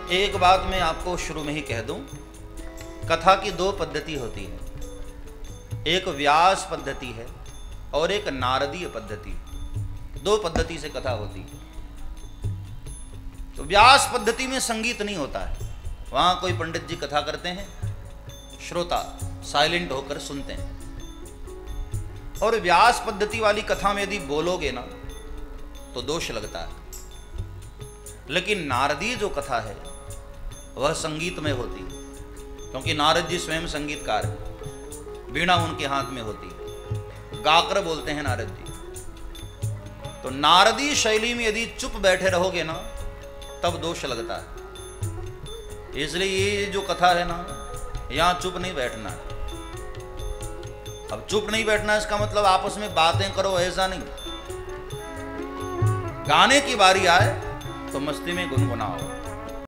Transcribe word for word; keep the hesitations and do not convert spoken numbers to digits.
एक बात मैं आपको शुरू में ही कह दूं, कथा की दो पद्धति होती है, एक व्यास पद्धति है और एक नारदीय पद्धति। दो पद्धति से कथा होती है। तो व्यास पद्धति में संगीत नहीं होता है, वहां कोई पंडित जी कथा करते हैं, श्रोता साइलेंट होकर सुनते हैं। और व्यास पद्धति वाली कथा में यदि बोलोगे ना तो दोष लगता है। लेकिन नारदीय जो कथा है वह संगीत में होती है, क्योंकि नारद जी स्वयं संगीतकार है, वीणा उनके हाथ में होती है, गाकर बोलते हैं नारद जी। तो नारदी शैली में यदि चुप बैठे रहोगे ना तब दोष लगता है। इसलिए ये जो कथा है ना, यहां चुप नहीं बैठना है। अब चुप नहीं बैठना इसका मतलब आपस में बातें करो, ऐसा नहीं। गाने की बारी आए तो मस्ती में गुनगुनाओ।